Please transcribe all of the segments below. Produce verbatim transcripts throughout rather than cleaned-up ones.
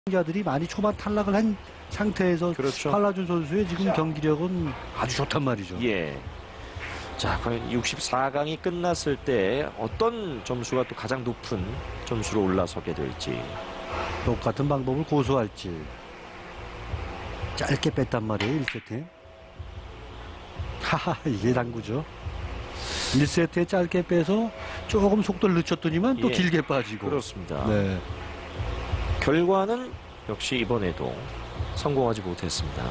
자들이 많이 초반 탈락을 한 상태에서 그렇죠. 팔라준 선수의 지금 경기력은 아주 좋단 말이죠. 예. 자, 과연 육십사 강이 끝났을 때 어떤 점수가 또 가장 높은 점수로 올라서게 될지. 똑같은 방법을 고수할지. 짧게 뺐단 말이에요, 일 세트에. 하하, 이게 당구죠. 일 세트에 짧게 빼서 조금 속도를 늦췄더니만 또 예. 길게 빠지고. 그렇습니다. 네. 결과는 역시 이번에도 성공하지 못했습니다.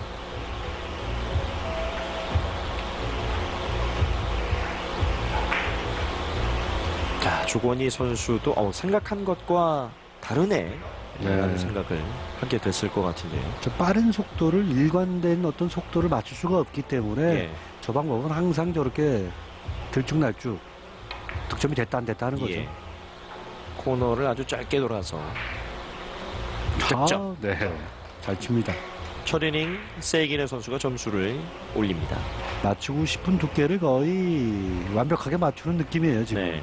자, 조건희 선수도 어, 생각한 것과 다르네 라는 네. 생각을 하게 됐을 것 같은데요. 저 빠른 속도를 일관된 어떤 속도를 맞출 수가 없기 때문에 예. 저 방법은 항상 저렇게 들쭉날쭉 득점이 됐다 안 됐다 하는 거죠. 예. 코너를 아주 짧게 돌아서 득점. 아, 네. 잘 칩니다. 첫 이닝 세이기네 선수가 점수를 올립니다. 맞추고 싶은 두께를 거의 완벽하게 맞추는 느낌이에요, 지금. 네.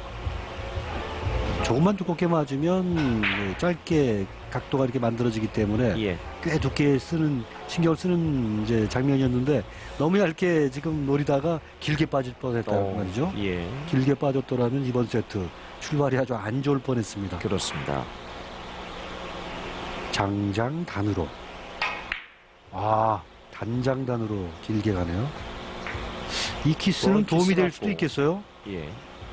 조금만 두껍게 맞으면 짧게 각도가 이렇게 만들어지기 때문에 예. 꽤 두께 쓰는 신경을 쓰는 이제 장면이었는데 너무 얇게 지금 노리다가 길게 빠질 뻔했다는 어, 말이죠. 예. 길게 빠졌더라면 이번 세트 출발이 아주 안 좋을 뻔했습니다. 그렇습니다. 장장단으로. 아, 단장단으로 길게 가네요. 이 키스는 도움이 될 수도 있겠어요. 예.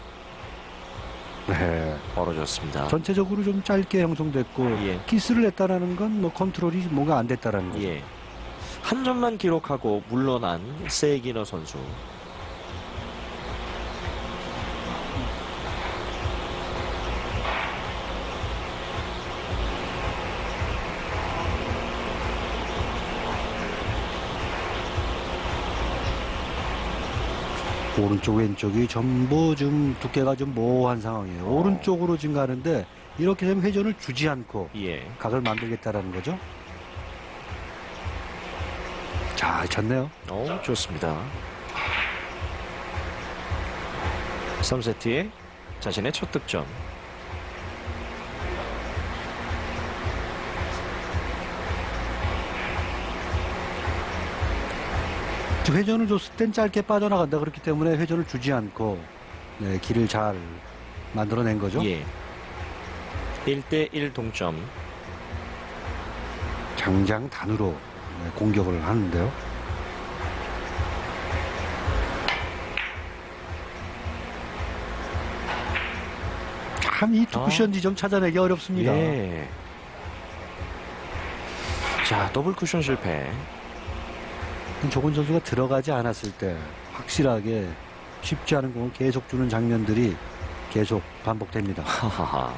네. 벌어졌습니다. 전체적으로 좀 짧게 형성됐고 예. 키스를 냈다라는 건 뭐 컨트롤이 뭔가 안 됐다라는 거죠. 예. 한 점만 기록하고 물러난 세이기너 선수. 오른쪽 왼쪽이 전부 좀 두께가 좀 모호한 상황이에요. 어. 오른쪽으로 지금 가는데 이렇게 되면 회전을 주지 않고 예. 각을 만들겠다라는 거죠. 잘 쳤네요. 어, 좋습니다. 삼 세트에 자신의 첫 득점. 회전을 줬을 땐 짧게 빠져나간다. 그렇기 때문에 회전을 주지 않고 네, 길을 잘 만들어낸 거죠. 예. 일 대 일 동점. 장장단으로 네, 공격을 하는데요. 참 이 투쿠션 아. 지점 찾아내기 어렵습니다. 예. 자, 더블 쿠션 실패. 조건 선수가 들어가지 않았을 때 확실하게 쉽지 않은 공을 계속 주는 장면들이 계속 반복됩니다. 하하하.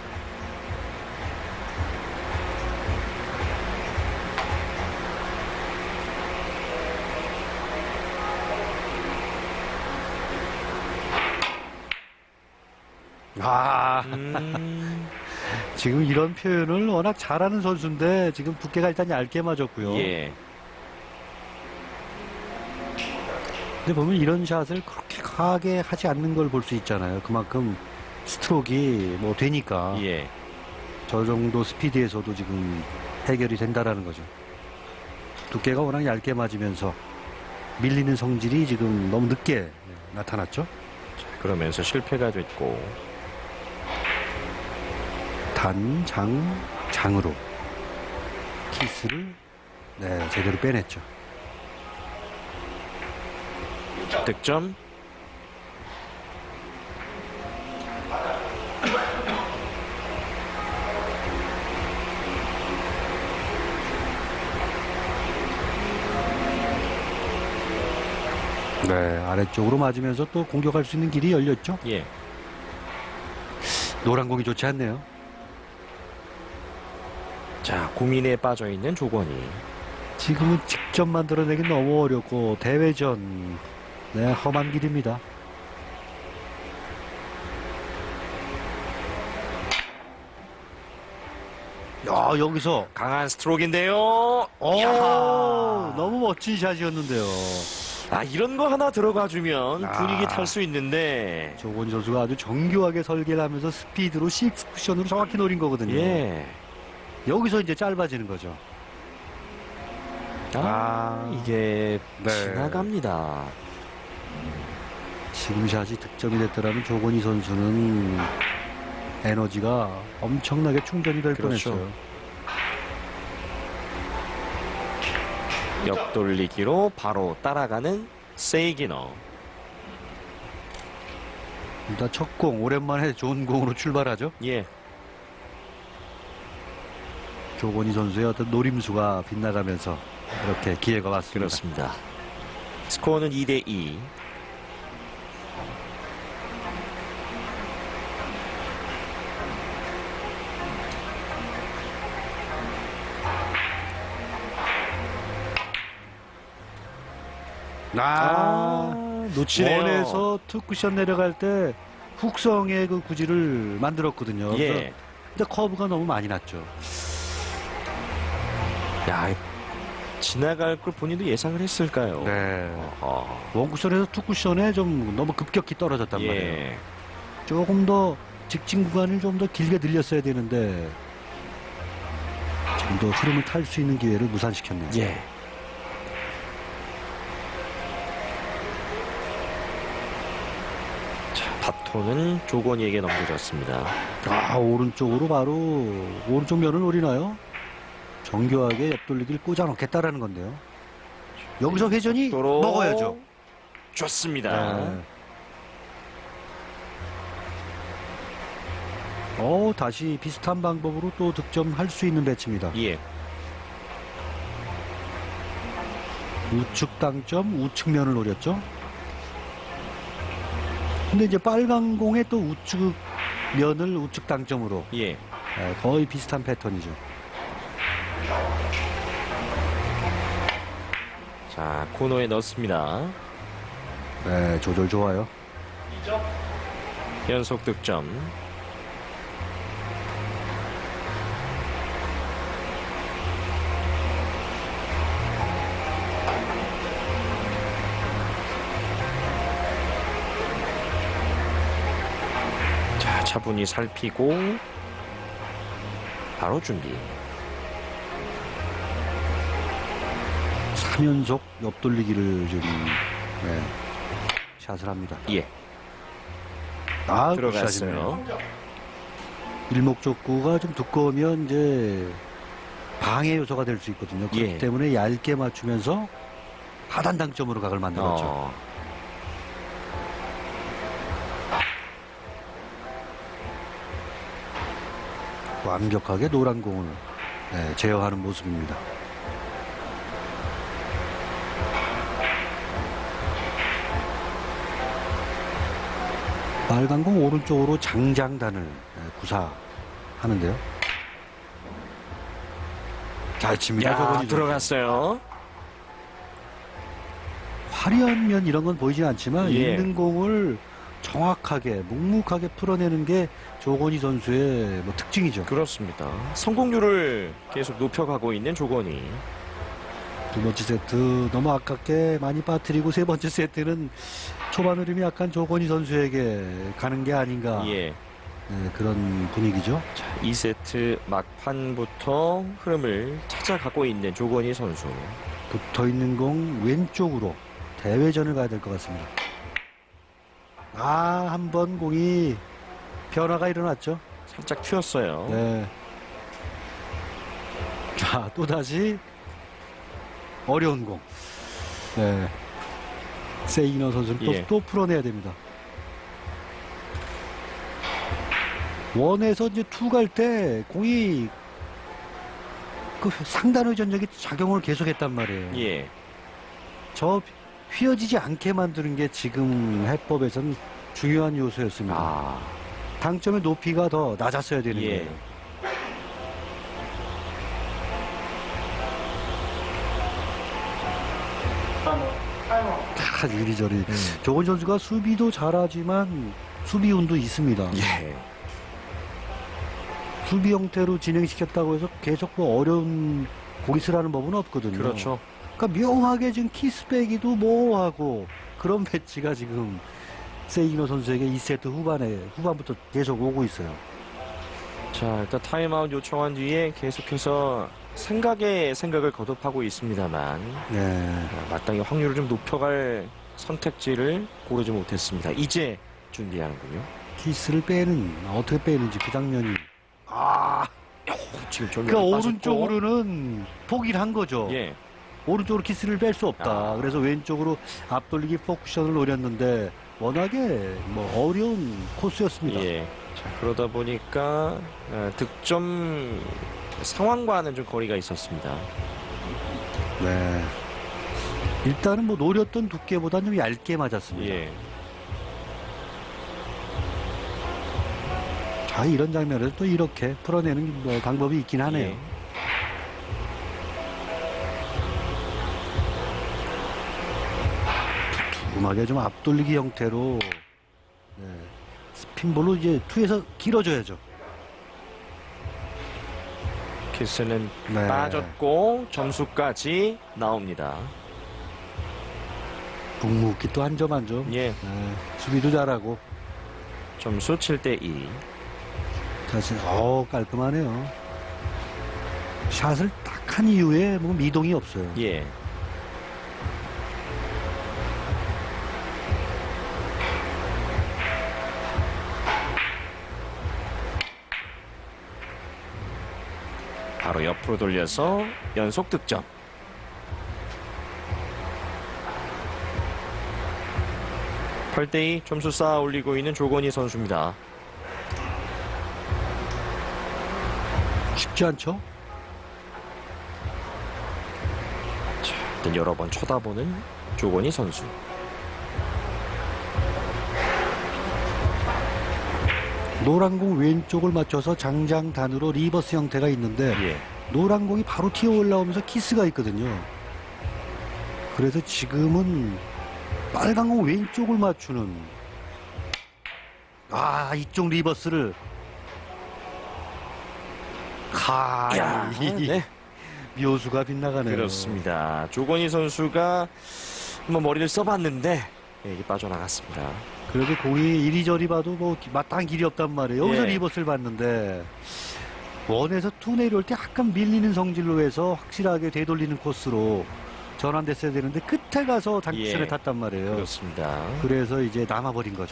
아, 음, 지금 이런 표현을 워낙 잘하는 선수인데 지금 두께가 일단 얇게 맞았고요. 예. 근데 보면 이런 샷을 그렇게 강하게 하지 않는 걸 볼 수 있잖아요. 그만큼 스트로크가 뭐 되니까 예. 저 정도 스피드에서도 지금 해결이 된다라는 거죠. 두께가 워낙 얇게 맞으면서 밀리는 성질이 지금 너무 늦게 나타났죠. 그러면서 실패가 됐고. 단, 장, 장으로 키스를 네, 제대로 빼냈죠. 득점. 네, 아래쪽으로 맞으면서 또 공격할 수 있는 길이 열렸죠. 예. 노란 공이 좋지 않네요. 자, 고민에 빠져 있는 조건희. 지금은 직접 만들어내기 너무 어렵고 대회전 네, 험한 길입니다. 야, 여기서 강한 스트로크인데요. 오, 이야. 너무 멋진 샷이었는데요. 아, 이런 거 하나 들어가주면 아. 분위기 탈 수 있는데. 조건희 선수가 아주 정교하게 설계를 하면서 스피드로 식스 쿠션으로 정확히 노린 거거든요. 예. 여기서 이제 짧아지는 거죠. 아, 아, 이게 네. 지나갑니다. 지금 샷이 득점이 됐더라면 조건희 선수는 에너지가 엄청나게 충전이 될 그렇죠. 뻔했어요. 옆돌리기로 바로 따라가는 세이기너. 일단 첫 공, 오랜만에 좋은 공으로 출발하죠. 예, 조건희 선수의 어떤 노림수가 빗나가면서 이렇게 기회가 왔습니다. 그렇습니다. 스코어는 이 대 이. 아, 아, 놓치네요. 원에서 투 쿠션 내려갈 때 훅성의 그 구질을 만들었거든요. 예. 그래서 근데 커브가 너무 많이 났죠. 야, 지나갈 걸 본인도 예상을 했을까요? 네. 어, 원 쿠션에서 투 쿠션에 좀 너무 급격히 떨어졌단 말이에요. 예. 조금 더 직진 구간을 좀 더 길게 늘렸어야 되는데 좀 더 흐름을 탈 수 있는 기회를 무산시켰네요. 예. 자, 바톤은 조건희에게 넘겨졌습니다. 아, 오른쪽으로 바로 오른쪽 면을 노리나요? 정교하게 옆돌리기를 꽂아 놓겠다라는 건데요. 여기서 회전이 도로 먹어야죠. 좋습니다. 네. 어, 다시 비슷한 방법으로 또 득점할 수 있는 배치입니다. 예. 우측 당점, 우측 면을 노렸죠. 근데 이제 빨간 공에 또 우측 면을 우측 당점으로 예. 네, 거의 비슷한 패턴이죠. 자, 코너에 넣습니다. 네, 조절 좋아요. 연속 득점. 자, 차분히 살피고 바로 준비. 삼 연속 옆돌리기를 지금 네, 샷을 합니다. 예. 아, 들어갔어요. 일목적구가 좀 두꺼우면 이제 방해 요소가 될 수 있거든요. 그렇기 예. 때문에 얇게 맞추면서 하단 당점으로 각을 만들었죠. 어, 완벽하게 노란 공을 네, 제어하는 모습입니다. 빨간 공 오른쪽으로 장장단을 네, 구사하는데요. 잘 칩니다. 야, 조건희 선수. 들어갔어요. 화려한 면 이런 건 보이진 않지만 예. 있는 공을 정확하게 묵묵하게 풀어내는 게 조건희 선수의 뭐 특징이죠. 그렇습니다. 성공률을 계속 높여가고 있는 조건희. 두 번째 세트 너무 아깝게 많이 빠뜨리고 세 번째 세트는 초반 흐름이 약간 조건희 선수에게 가는 게 아닌가 예. 네, 그런 분위기죠. 자, 이 세트 막판부터 흐름을 찾아가고 있는 조건희 선수. 붙어 있는 공 왼쪽으로 대회전을 가야 될 것 같습니다. 아, 한 번 공이 변화가 일어났죠. 살짝 튀었어요. 네. 자, 또다시 어려운 공. 네. 세이너 선수는 또, 예. 또 풀어내야 됩니다. 원에서 이제 투 갈 때 공이 그 상단 회전력이 작용을 계속했단 말이에요. 예. 저 휘어지지 않게 만드는 게 지금 해법에서는 중요한 요소였습니다. 아, 당점의 높이가 더 낮았어야 되는 예. 거예요. 다 이리저리. 음. 조건 선수가 수비도 잘하지만 수비운도 있습니다. 예. 수비 형태로 진행시켰다고 해서 계속 뭐 어려운 고기스라는 법은 없거든요. 그렇죠. 그러니까 묘하게 지금 키스빼기도 모호하고 그런 배치가 지금 세이기노 선수에게 이 세트 후반에 후반부터 계속 오고 있어요. 자, 일단 타임아웃 요청한 뒤에 계속해서 생각에 생각을 거듭하고 있습니다만 네. 마땅히 확률을 좀 높여갈 선택지를 고르지 못했습니다. 이제 준비하는군요. 키스를 빼는 어떻게 빼는지 그 장면이 아 지금 좀 그러니까 빠졌고. 오른쪽으로는 포기를 한 거죠. 예, 오른쪽으로 키스를 뺄 수 없다. 아. 그래서 왼쪽으로 앞돌리기 포쿠션을 노렸는데 워낙에 뭐 어려운 코스였습니다. 예. 자, 그러다 보니까 어, 득점 상황과는 좀 거리가 있었습니다. 네. 일단은 뭐 노렸던 두께보다는 좀 얇게 맞았습니다. 예. 자, 이런 장면에서 또 이렇게 풀어내는 뭐 방법이 있긴 하네요. 예. 두툼하게 좀 앞돌리기 형태로 네. 스핀볼로 이제 투에서 길어져야죠. 키스는 네. 빠졌고 점수까지 나옵니다. 묵묵히 또 한 점 한 점. 예. 네. 수비도 잘하고. 점수 칠 대 이. 자신, 어 깔끔하네요. 샷을 딱 한 이후에 뭐 미동이 없어요. 예. 바로 옆으로 돌려서 연속 득점. 팔 대 이 점수 쌓아 올리고 있는 조건희 선수입니다. 쉽지 않죠? 일단 여러 번 쳐다보는 조건희 선수. 노란 공 왼쪽을 맞춰서 장장단으로 리버스 형태가 있는데 예. 노란 공이 바로 튀어 올라오면서 키스가 있거든요. 그래서 지금은 빨간 공 왼쪽을 맞추는 아 이쪽 리버스를 가 야, 네. 묘수가 빗나가네요. 그렇습니다. 조건희 선수가 한번 머리를 써봤는데 예, 이게 빠져나갔습니다. 그래도 공이 이리저리 봐도 뭐 마땅한 길이 없단 말이에요. 여기서 예. 리버스를 봤는데 원에서 투 내려올 때 약간 밀리는 성질로 해서 확실하게 되돌리는 코스로 전환됐어야 되는데 끝에 가서 장기선에 예. 탔단 말이에요. 그렇습니다. 그래서 이제 남아버린 거죠.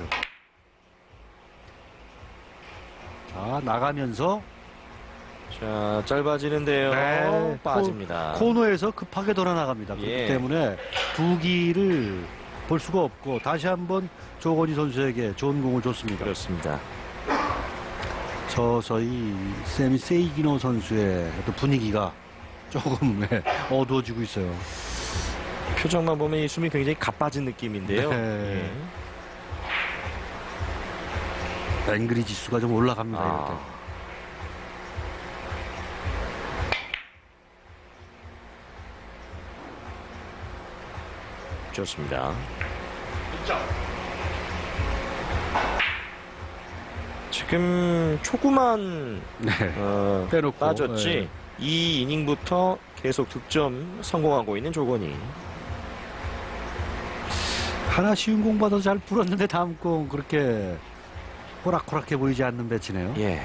자 나가면서 자, 짧아지는데요. 네, 빠집니다. 코너에서 급하게 돌아 나갑니다. 그렇기 예. 때문에 부기를 볼 수가 없고 다시 한번 조건희 선수에게 좋은 공을 줬습니다. 그렇습니다. 서서히 세미 세이기노 선수의 어떤 분위기가 조금 네, 어두워지고 있어요. 표정만 보면 이 숨이 굉장히 가빠진 느낌인데요. 네. 예. 앵그리 지수가 좀 올라갑니다. 이럴 때. 아. 좋습니다. 지금 초구만 네. 어, 빼놓고, 빠졌지 네. 이 이닝부터 계속 득점 성공하고 있는 조건희. 하나 쉬운 공 받아서 잘 풀었는데 다음 공 그렇게 호락호락해 보이지 않는 배치네요. 예.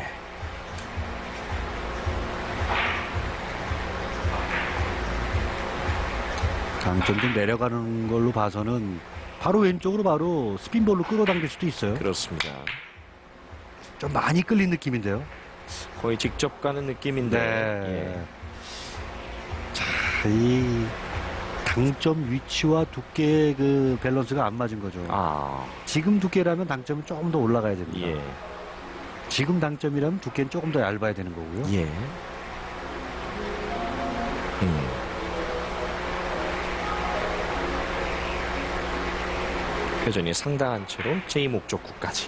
강점 좀 내려가는 걸로 봐서는 바로 왼쪽으로 바로 스핀볼로 끌어당길 수도 있어요. 그렇습니다. 좀 많이 끌린 느낌인데요. 거의 직접 가는 느낌인데. 네. 자, 이 당점 위치와 두께의 그 밸런스가 안 맞은 거죠. 예. 아, 지금 두께라면 당점은 조금 더 올라가야 됩니다. 예. 지금 당점이라면 두께는 조금 더 얇아야 되는 거고요. 예. 음. 회전이 상당한 채로 제이 목적구까지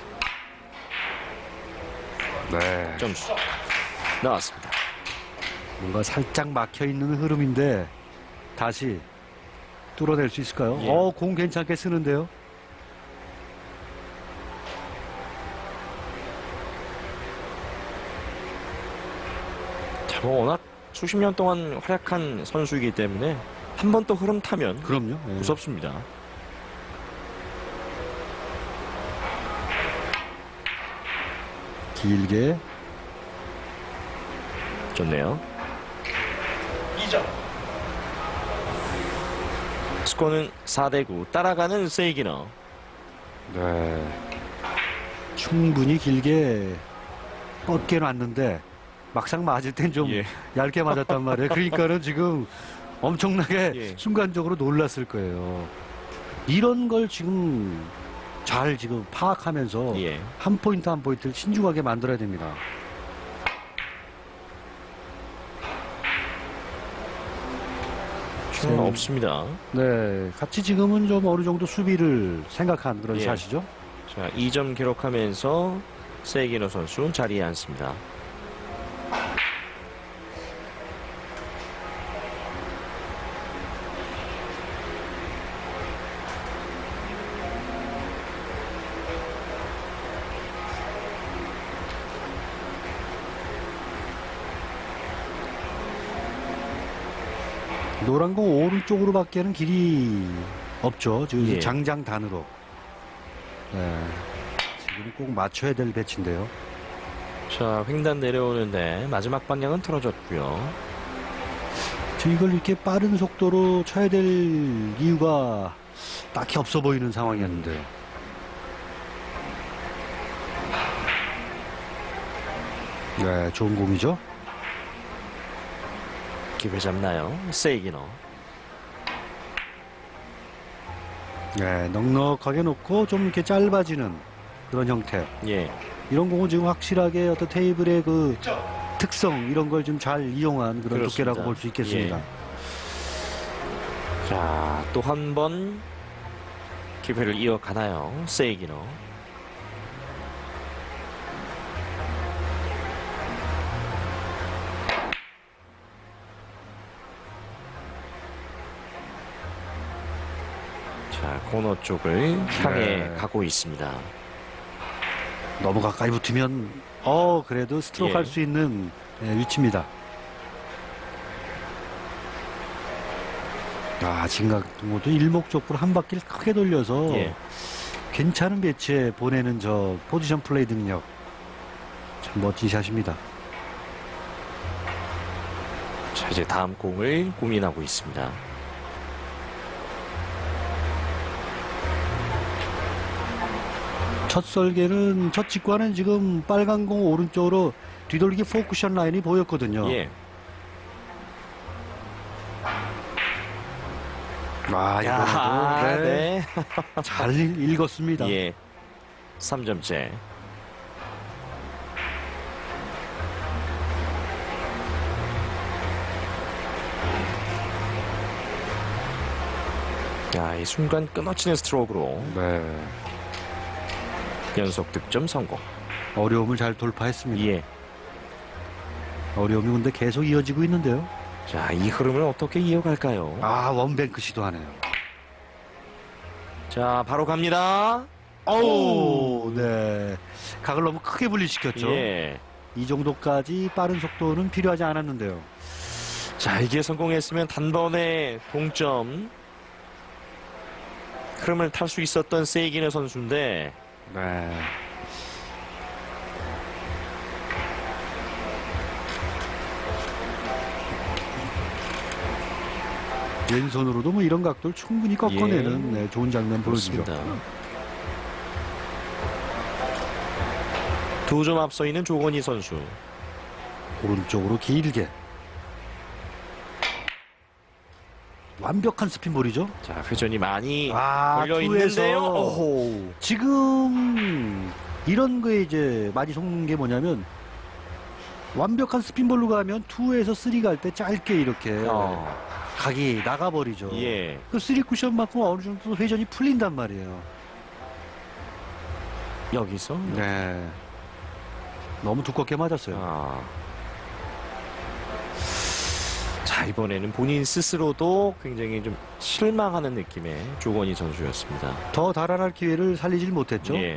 네. 점수 나왔습니다. 뭔가 살짝 막혀 있는 흐름인데 다시 뚫어낼 수 있을까요? 예. 어, 공 괜찮게 쓰는데요. 자, 뭐 워낙 수십 년 동안 활약한 선수이기 때문에 한 번 또 흐름 타면 그럼요. 예. 무섭습니다. 길게 좋네요. 이 점. 스코어는 사 대 구. 따라가는 세이기너. 네. 충분히 길게 뻗게 놨는데 막상 맞을 땐 좀 예. 얇게 맞았단 말이에요. 그러니까는 지금 엄청나게 예. 순간적으로 놀랐을 거예요. 이런 걸 지금 잘 지금 파악하면서 예. 한 포인트 한 포인트를 신중하게 만들어야 됩니다. 충은 없습니다. 네, 같이 지금은 좀 어느 정도 수비를 생각한 그런 예. 샷이죠. 자, 이 점 기록하면서 세이기너 선수 자리에 앉습니다. 노란 공 오른쪽으로밖에는 길이 없죠. 지금 예. 장장단으로. 네, 지금 꼭 맞춰야 될 배치인데요. 자, 횡단 내려오는데 마지막 방향은 틀어졌고요. 지금 이걸 이렇게 빠른 속도로 쳐야 될 이유가 딱히 없어 보이는 상황이었는데요. 네, 좋은 공이죠. 기회 잡나요? 세이기너. 네, 넉넉하게 놓고 좀 이렇게 짧아지는 그런 형태. 예. 이런 공은 지금 확실하게 어떤 테이블의 그 특성 이런 걸 좀 잘 이용한 그런 그렇습니다. 두께라고 볼 수 있겠습니다. 예. 자, 또 한 번 기회를 이어가나요? 세이기너. 자, 코너 쪽을 향해 네. 가고 있습니다. 너무 가까이 붙으면 어 그래도 스트로크 예. 할 수 있는 예, 위치입니다. 아 지금 같은 것도 일목적으로 한 바퀴를 크게 돌려서 예. 괜찮은 배치에 보내는 저 포지션 플레이 능력 참 멋진 샷입니다. 자, 이제 다음 공을 고민하고 있습니다. 첫 설계는 첫 직관은 지금 빨간 공 오른쪽으로 뒤돌기 포쿠션 라인이 보였거든요. 예. 아 야, 이거 네. 네. 잘 읽- 읽었습니다. 예. 삼 점째. 야, 이 순간 끊어지는 스트로크로 네. 연속 득점 성공. 어려움을 잘 돌파했습니다. 예. 어려움이 근데 계속 이어지고 있는데요. 자, 이 흐름을 어떻게 이어갈까요? 아 원뱅크 시도하네요. 자, 바로 갑니다. 오, 네. 각을 너무 크게 분리시켰죠. 예. 이 정도까지 빠른 속도는 필요하지 않았는데요. 자, 이게 성공했으면 단번에 동점 흐름을 탈 수 있었던 세이기너 선수인데 네. 왼손으로도 뭐 이런 각도를 충분히 꺾어내는 네, 좋은 장면 보여주죠. 두 점 앞서 있는 조건희 선수. 오른쪽으로 길게. 완벽한 스핀볼이죠. 자, 회전이 많이 아, 걸려 투에서 있는데요. 오호. 지금 이런 거에 이제 많이 속는 게 뭐냐면 완벽한 스핀볼로 가면 투에서 쓰리 갈 때 짧게 이렇게 어. 각이 나가버리죠. 예. 그 쓰리 쿠션만큼 어느 정도 회전이 풀린단 말이에요. 여기서 네. 너무 두껍게 맞았어요. 아. 자, 이번에는 본인 스스로도 굉장히 좀 실망하는 느낌의 조건희 선수였습니다. 더 달아날 기회를 살리질 못했죠. 예.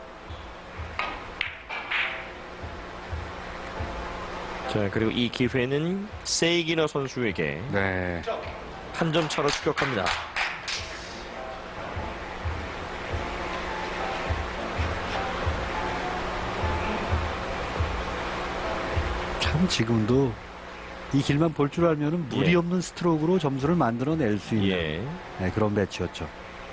자, 그리고 이 기회는 세이기너 선수에게 네. 한 점 차로 추격합니다. 참 참 지금도 이 길만 볼 줄 알면은 무리 예. 없는 스트로크로 점수를 만들어낼 수 있는 예. 네, 그런 매치였죠.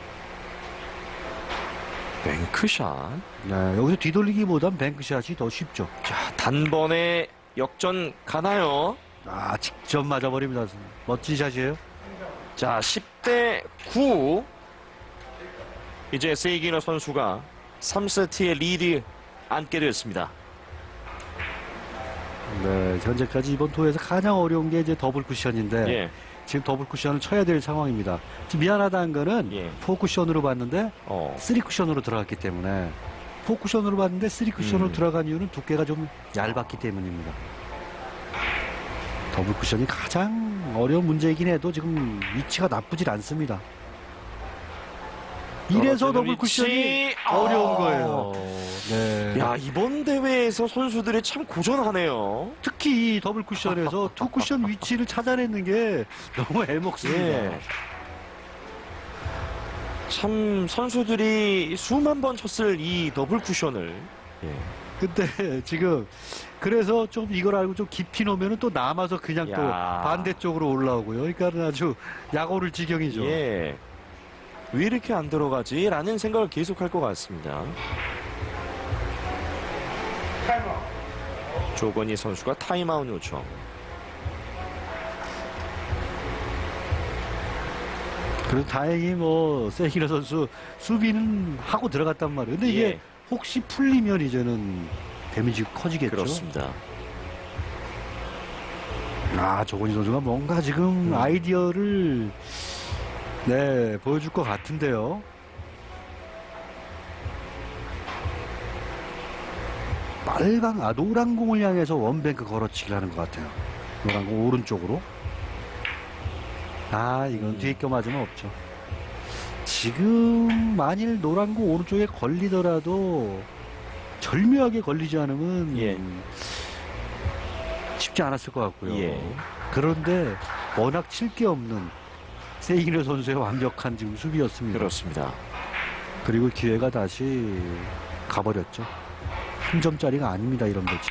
뱅크샷. 네, 여기서 뒤돌리기보단 뱅크샷이 더 쉽죠. 자, 단번에 역전 가나요? 아, 직접 맞아버립니다. 멋진 샷이에요. 자, 십 대 구. 이제 세이기너 선수가 삼 세트의 리드 안게 되었습니다. 네, 현재까지 이번 투어에서 가장 어려운 게 이제 더블 쿠션인데 예. 지금 더블 쿠션을 쳐야 될 상황입니다. 지금 미안하다는 거는 예. 사 쿠션으로 봤는데 어. 삼 쿠션으로 들어갔기 때문에 사 쿠션으로 봤는데 삼 쿠션으로 음. 들어간 이유는 두께가 좀 얇았기 때문입니다. 더블 쿠션이 가장 어려운 문제이긴 해도 지금 위치가 나쁘질 않습니다. 이래서 더블 떨어지는 쿠션이 위치. 어려운 아. 거예요. 네. 야, 이번 대회에서 선수들이 참 고전하네요. 특히 이 더블 쿠션에서 투 쿠션 위치를 찾아내는 게 너무 애먹습니다. 예. 참 선수들이 수만 번 쳤을 이 더블 쿠션을 예. 근데 지금 그래서 좀 이걸 알고 좀 깊이 놓으면 또 남아서 그냥 또 야. 반대쪽으로 올라오고요. 그러니까 아주 약오를 지경이죠. 예. 왜 이렇게 안 들어가지? 라는 생각을 계속 할 것 같습니다. 조건희 선수가 타임아웃 요청. 그래도 다행히 뭐 세히러 선수 수비는 하고 들어갔단 말이에요. 근데 이게 예. 혹시 풀리면 이제는 데미지가 커지겠죠. 그렇습니다. 아, 조건희 선수가 뭔가 지금 음. 아이디어를 네 보여줄 것 같은데요. 빨강, 아 노란 공을 향해서 원뱅크 걸어치기를 하는 것 같아요. 노란 공 오른쪽으로. 아, 이건 음. 뒤에 껴 맞으면 없죠. 지금 만일 노란 공 오른쪽에 걸리더라도 절묘하게 걸리지 않으면 예. 쉽지 않았을 것 같고요. 예. 그런데 워낙 칠 게 없는 세이기너 선수의 완벽한 지금 수비였습니다. 그렇습니다. 그리고 기회가 다시 가버렸죠. 한 점짜리가 아닙니다, 이런 배치.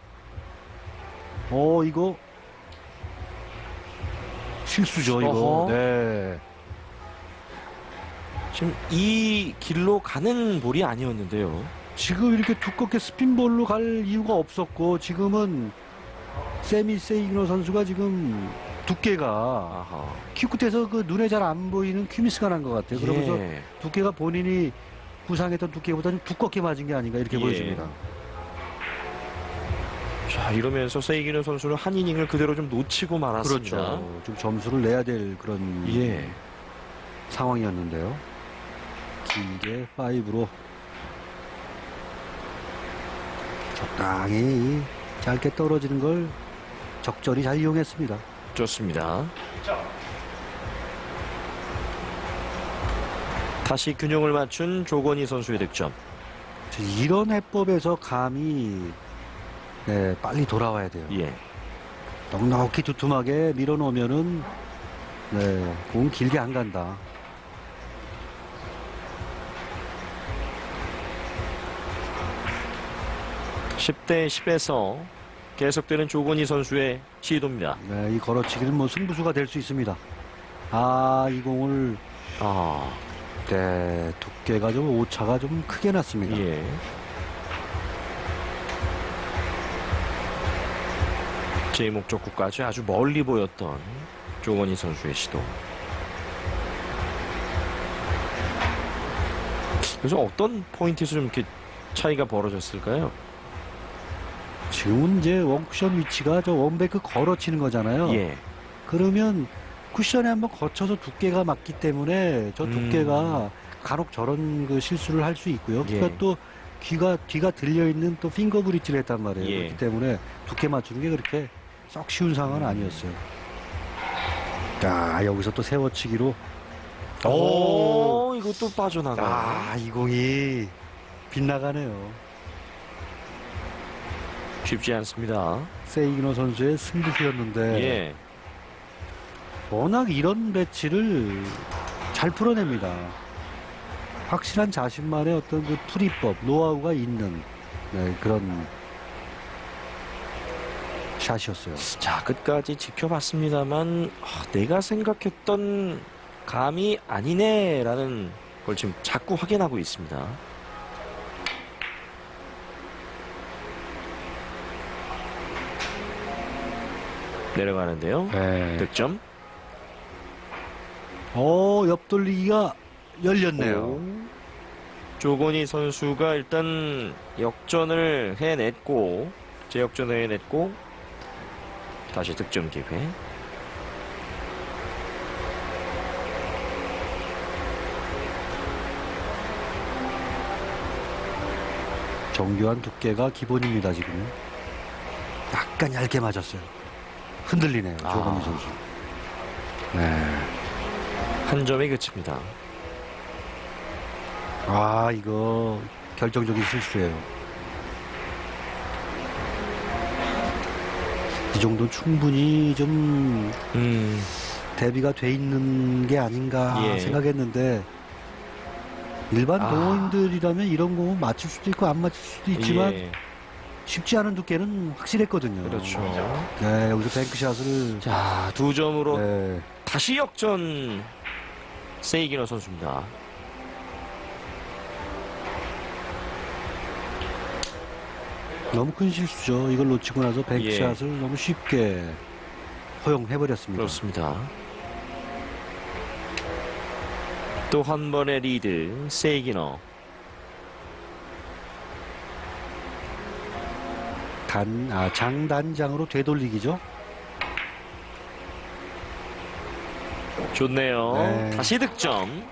어, 이거 실수죠, 이거. 어허. 네. 지금 이 길로 가는 볼이 아니었는데요. 지금 이렇게 두껍게 스핀볼로 갈 이유가 없었고, 지금은 세미 세이기너 선수가 지금 두께가 아하. 키 끝에서 그 눈에 잘 안 보이는 큐미스가 난 것 같아요. 그러면서 예. 두께가 본인이 구상했던 두께보다 좀 두껍게 맞은 게 아닌가 이렇게 예. 보여집니다. 자, 이러면서 세이기너 선수는 한 이닝을 그대로 좀 놓치고 말았습니다. 그렇죠. 좀 점수를 내야 될 그런 예. 상황이었는데요. 길게 파이브로 적당히 짧게 떨어지는 걸 적절히 잘 이용했습니다. 좋습니다. 다시 균형을 맞춘 조건희 선수의 득점. 이런 해법에서 감이 네, 빨리 돌아와야 돼요. 예. 넉넉히 두툼하게 밀어놓으면은 네, 공 길게 안 간다. 십 대 십에서 계속되는 조건희 선수의 시도입니다. 네, 이 걸어치기는 뭐 승부수가 될 수 있습니다. 아, 이 공을 아, 네, 두께가 좀 오차가 좀 크게 났습니다. 예. 제 목적구까지 아주 멀리 보였던 조건희 선수의 시도. 그래서 어떤 포인트에서 좀 이렇게 차이가 벌어졌을까요? 지금은 이제 원쿠션 위치가 저 원베이크 걸어치는 거잖아요. 예. 그러면 쿠션에 한번 거쳐서 두께가 맞기 때문에 저 두께가 음. 간혹 저런 그 실수를 할 수 있고요. 예. 그러니까 또 귀가 뒤가 들려 있는 또 핑거 브릿지를 했단 말이에요. 예. 그렇기 때문에 두께 맞추는 게 그렇게 썩 쉬운 상황은 아니었어요. 자, 여기서 또 세워치기로. 오, 이것도 빠져나가. 아, 이 공이 빗나가네요. 쉽지 않습니다. 세이기너 선수의 승부수였는데 예. 워낙 이런 배치를 잘 풀어냅니다. 확실한 자신만의 어떤 그 풀이법, 노하우가 있는 네, 그런 샷이었어요. 자, 끝까지 지켜봤습니다만 아, 내가 생각했던 감이 아니네라는 걸 지금 자꾸 확인하고 있습니다. 내려가는데요. 네. 득점. 어, 옆돌리기가 열렸네요. 오. 조건희 선수가 일단 역전을 해냈고 재역전을 해냈고 다시 득점 기회. 정교한 두께가 기본입니다. 지금 약간 얇게 맞았어요. 흔들리네요. 아. 조건희 선수. 네. 한 점에 그칩니다. 아, 이거 결정적인 실수예요. 이 정도 충분히 좀 음, 대비가 돼 있는 게 아닌가 예. 생각했는데 일반 아. 동호인들이라면 이런 공은 맞출 수도 있고 안 맞출 수도 있지만 예, 쉽지 않은 두께는 확실했거든요. 그렇죠. 네, 여기서 뱅크샷을 자, 두 점으로 네, 다시 역전 세이기너 선수입니다. 너무 큰 실수죠. 이걸 놓치고 나서 뱅크샷을 예. 너무 쉽게 허용해버렸습니다. 그렇습니다. 또 한 번의 리드 세이기너. 단, 아, 장단장으로 되돌리기죠. 좋네요. 네. 다시 득점.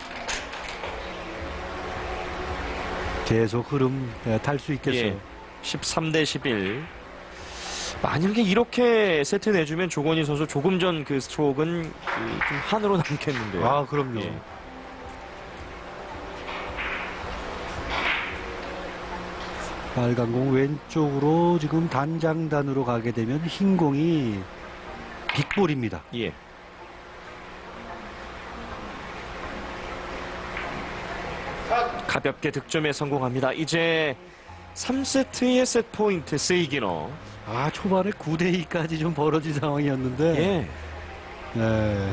계속 흐름 탈 수 있겠어요. 예. 십삼 대 십일. 만약에 이렇게 세트 내주면 조건희 선수 조금 전 그 스트로크는 이 좀 한으로 남겠는데요. 아, 그럼요. 예. 빨간 공 왼쪽으로 지금 단장단으로 가게 되면 흰 공이 빅볼입니다. 예. 가볍게 득점에 성공합니다. 이제 삼 세트의 세트 포인트 세이기너. 아, 초반에 구 대 이까지 좀 벌어진 상황이었는데. 예. 네.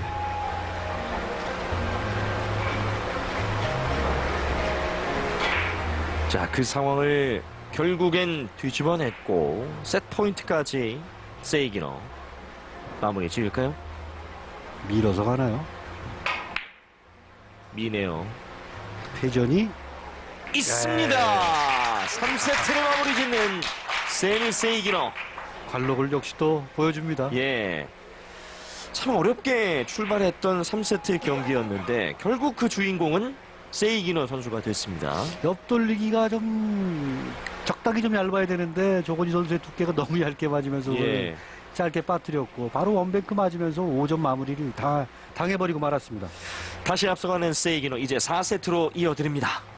자, 그 상황을 결국엔 뒤집어냈고 세트 포인트까지 세이기너 마무리 지을까요? 밀어서 가나요? 미네요. 회전이 있습니다. 삼 세트를 마무리 짓는 세미 세이기너. 관록을 역시 또 보여줍니다. 예. 참 어렵게 출발했던 삼 세트 경기였는데 결국 그 주인공은 세이기너 선수가 됐습니다. 옆돌리기가 좀 적당히 좀 얇아야 되는데 조건희 선수의 두께가 너무 얇게 맞으면서 예. 짧게 빠뜨렸고 바로 원뱅크 맞으면서 오 점 마무리를 다 당해버리고 말았습니다. 다시 앞서가는 세이기너 이제 사 세트로 이어드립니다.